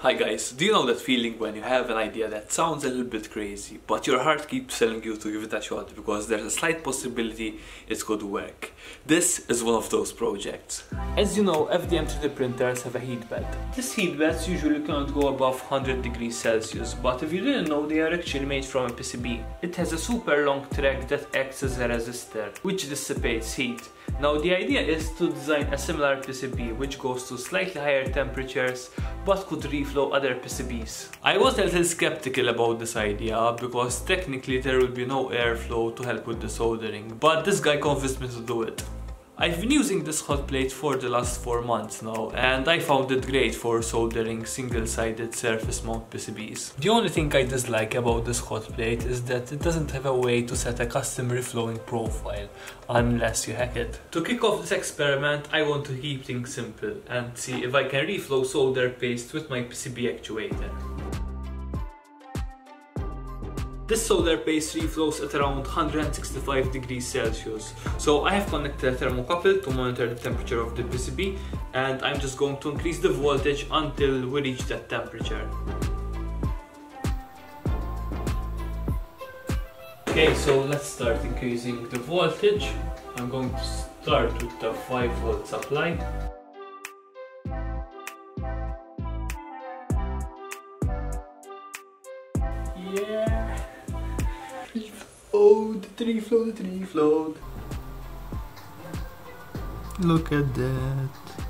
Hi guys, do you know that feeling when you have an idea that sounds a little bit crazy, but your heart keeps telling you to give it a shot because there's a slight possibility it could work? This is one of those projects. As you know, FDM 3D printers have a heat bed. These heat beds usually cannot go above 100 degrees Celsius, but if you didn't know, they are actually made from a PCB. It has a super long track that acts as a resistor, which dissipates heat. Now the idea is to design a similar PCB which goes to slightly higher temperatures but could reflow other PCBs. I was a little skeptical about this idea because technically there will be no airflow to help with the soldering, but this guy convinced me to do it. I've been using this hot plate for the last 4 months now and I found it great for soldering single-sided surface mount PCBs. The only thing I dislike about this hot plate is that it doesn't have a way to set a custom reflowing profile unless you hack it. To kick off this experiment, I want to keep things simple and see if I can reflow solder paste with my PCB actuator. This solder paste reflows at around 165 degrees Celsius. So I have connected a thermocouple to monitor the temperature of the PCB and I'm just going to increase the voltage until we reach that temperature. Okay, so let's start increasing the voltage. I'm going to start with the 5 volt supply. Yeah! Oh, the tree flowed. Look at that.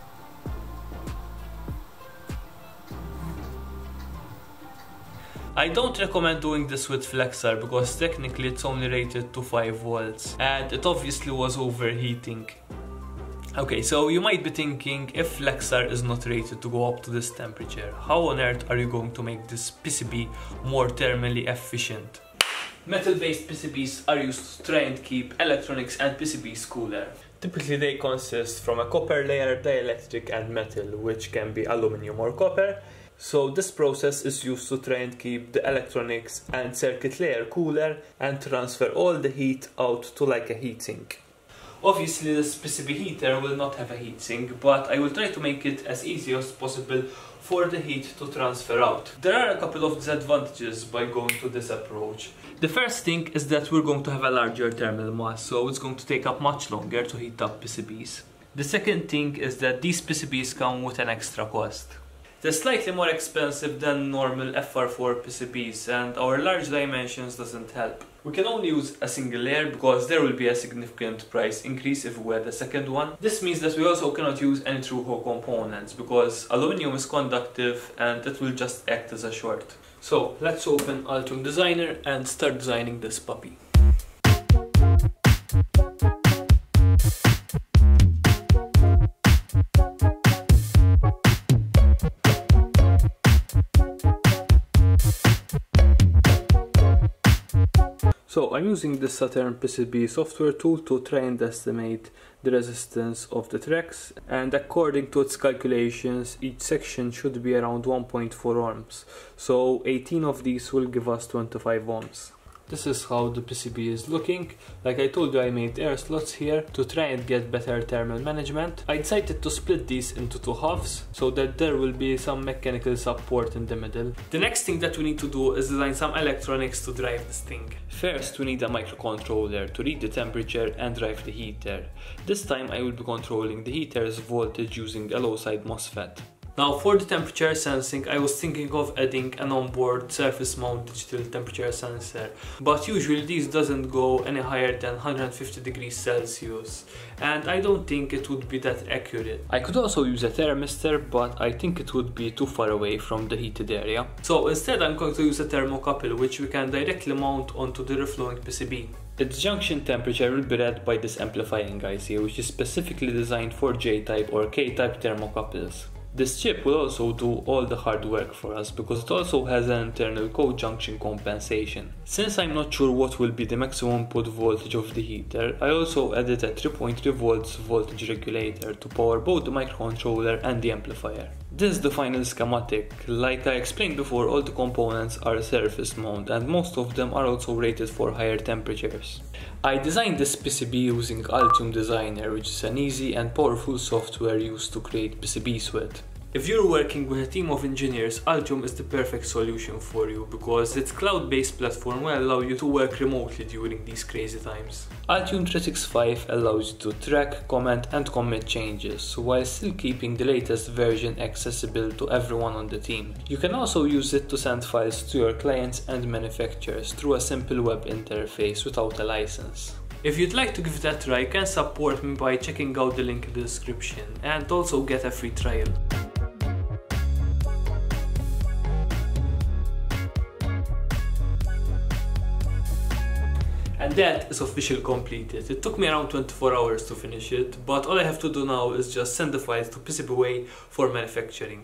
I don't recommend doing this with Flexar because technically it's only rated to 5 volts and it obviously was overheating. Okay, so you might be thinking, if Flexar is not rated to go up to this temperature, how on earth are you going to make this PCB more thermally efficient? Metal-based PCBs are used to try and keep electronics and PCBs cooler. Typically they consist from a copper layer, dielectric and metal, which can be aluminum or copper. So this process is used to try and keep the electronics and circuit layer cooler and transfer all the heat out to like a heatsink. Obviously this PCB heater will not have a heatsink, but I will try to make it as easy as possible for the heat to transfer out. There are a couple of disadvantages by going to this approach. The first thing is that we're going to have a larger thermal mass, so it's going to take up much longer to heat up PCBs. The second thing is that these PCBs come with an extra cost. They're slightly more expensive than normal FR4 PCBs and our large dimensions doesn't help. We can only use a single layer because there will be a significant price increase if we add a second one. This means that we also cannot use any true Hole components because aluminum is conductive and it will just act as a short. So let's open Altium Designer and start designing this puppy. So I'm using the Saturn PCB software tool to try and estimate the resistance of the tracks, and according to its calculations each section should be around 1.4 ohms. So 18 of these will give us 25 ohms. This is how the PCB is looking. Like I told you, I made air slots here to try and get better thermal management. I decided to split these into 2 halves so that there will be some mechanical support in the middle. The next thing that we need to do is design some electronics to drive this thing. First we need a microcontroller to read the temperature and drive the heater. This time I will be controlling the heater's voltage using a low side MOSFET. Now for the temperature sensing, I was thinking of adding an onboard surface mount digital temperature sensor, but usually these doesn't go any higher than 150 degrees Celsius and I don't think it would be that accurate. I could also use a thermistor, but I think it would be too far away from the heated area. So instead I'm going to use a thermocouple which we can directly mount onto the reflowing PCB. Its junction temperature will be read by this amplifying IC, which is specifically designed for J-type or K-type thermocouples. This chip will also do all the hard work for us because it also has an internal co-junction compensation. Since I'm not sure what will be the maximum input voltage of the heater, I also added a 3.3 volts voltage regulator to power both the microcontroller and the amplifier. This is the final schematic. Like I explained before, all the components are surface mount and most of them are also rated for higher temperatures. I designed this PCB using Altium Designer, which is an easy and powerful software used to create PCBs with. If you're working with a team of engineers, Altium is the perfect solution for you because its cloud-based platform will allow you to work remotely during these crazy times. Altium 365 allows you to track, comment and commit changes while still keeping the latest version accessible to everyone on the team. You can also use it to send files to your clients and manufacturers through a simple web interface without a license. If you'd like to give that a try, you can support me by checking out the link in the description and also get a free trial. And that is officially completed. It took me around 24 hours to finish it, but all I have to do now is just send the files to PCBWay for manufacturing.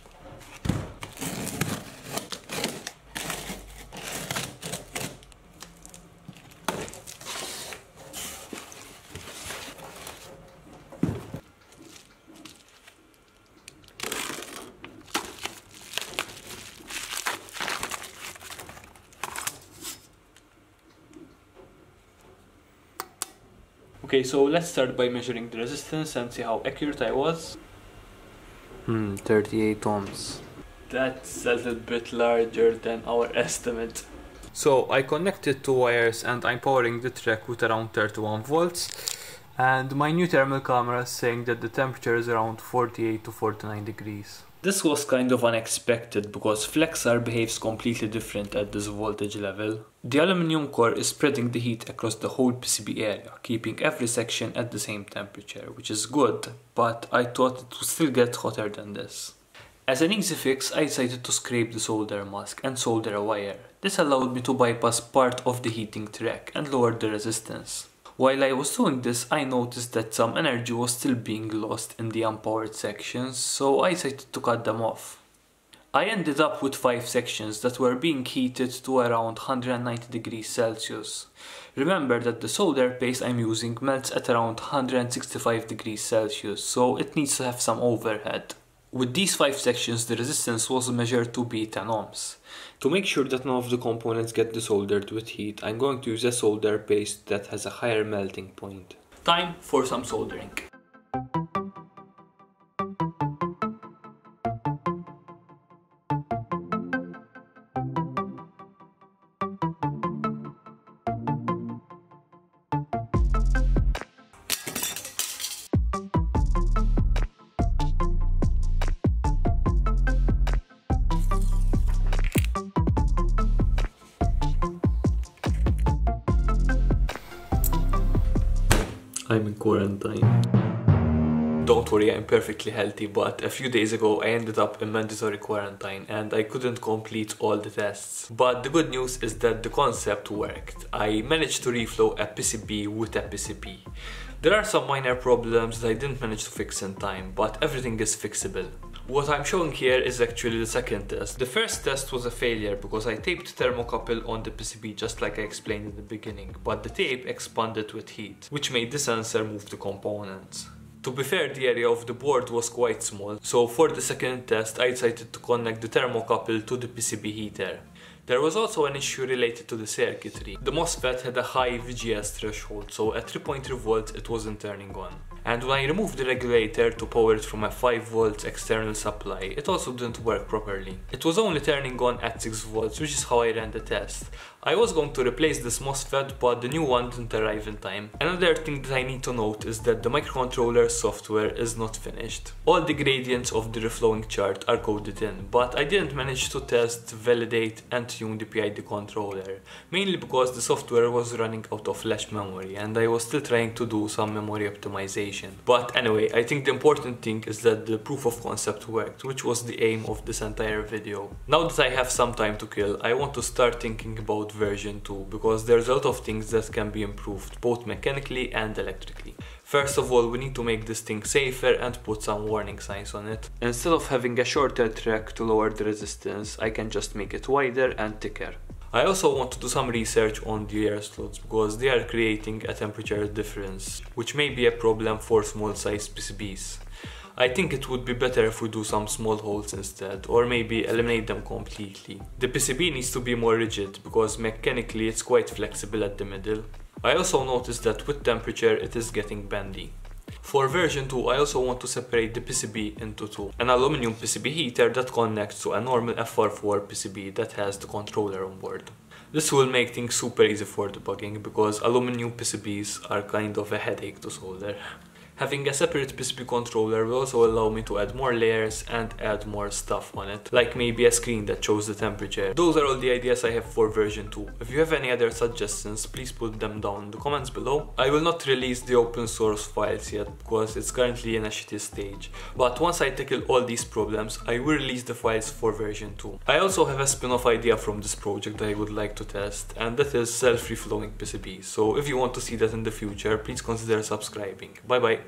Okay, so let's start by measuring the resistance and see how accurate I was. 38 ohms. That's a little bit larger than our estimate. So I connected two wires and I'm powering the track with around 31 volts. And my new thermal camera is saying that the temperature is around 48 to 49 degrees. This was kind of unexpected because Flexar behaves completely different at this voltage level. The aluminium core is spreading the heat across the whole PCB area, keeping every section at the same temperature, which is good, but I thought it would still get hotter than this. As an easy fix, I decided to scrape the solder mask and solder a wire. This allowed me to bypass part of the heating track and lower the resistance. While I was doing this, I noticed that some energy was still being lost in the unpowered sections, so I decided to cut them off. I ended up with 5 sections that were being heated to around 190 degrees Celsius. Remember that the solder paste I'm using melts at around 165 degrees Celsius, so it needs to have some overhead. With these 5 sections, the resistance was measured to be 10 ohms. To make sure that none of the components get desoldered with heat, I'm going to use a solder paste that has a higher melting point. Time for some soldering. I'm in quarantine. Don't worry, I'm perfectly healthy, but a few days ago I ended up in mandatory quarantine and I couldn't complete all the tests. But the good news is that the concept worked. I managed to reflow a PCB with a PCB. There are some minor problems that I didn't manage to fix in time, but everything is fixable. What I'm showing here is actually the second test. The first test was a failure because I taped thermocouple on the PCB just like I explained in the beginning, but the tape expanded with heat, which made the sensor move the components. To be fair, the area of the board was quite small, so for the second test I decided to connect the thermocouple to the PCB heater. There was also an issue related to the circuitry. The MOSFET had a high VGS threshold, so at 3.3 volts it wasn't turning on. And when I removed the regulator to power it from a 5 volts external supply, it also didn't work properly. It was only turning on at 6 volts, which is how I ran the test. I was going to replace this MOSFET, but the new one didn't arrive in time. Another thing that I need to note is that the microcontroller software is not finished. All the gradients of the reflowing chart are coded in, but I didn't manage to test, validate and tune the PID controller, mainly because the software was running out of flash memory and I was still trying to do some memory optimization. But anyway, I think the important thing is that the proof of concept worked, which was the aim of this entire video. Now that I have some time to kill, I want to start thinking about version 2, because there's a lot of things that can be improved, both mechanically and electrically. First of all, we need to make this thing safer and put some warning signs on it. Instead of having a shorter track to lower the resistance, I can just make it wider and thicker. I also want to do some research on the air slots because they are creating a temperature difference, which may be a problem for small sized PCBs. I think it would be better if we do some small holes instead, or maybe eliminate them completely. The PCB needs to be more rigid because mechanically it's quite flexible at the middle. I also noticed that with temperature it is getting bendy. For version 2, I also want to separate the PCB into two. An aluminum PCB heater that connects to a normal FR4 PCB that has the controller on board. This will make things super easy for debugging because aluminum PCBs are kind of a headache to solder. Having a separate PCB controller will also allow me to add more layers and add more stuff on it, like maybe a screen that shows the temperature. Those are all the ideas I have for version 2. If you have any other suggestions, please put them down in the comments below. I will not release the open source files yet because it's currently in a shitty stage, but once I tackle all these problems, I will release the files for version 2. I also have a spin-off idea from this project that I would like to test, and that is self-reflowing PCB. So if you want to see that in the future, please consider subscribing. Bye bye.